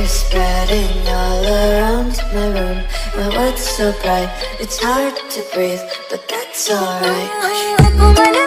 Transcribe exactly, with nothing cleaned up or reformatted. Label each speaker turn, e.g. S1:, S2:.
S1: colors spreading all around my room. My world's so bright, it's hard to breathe, but that's alright.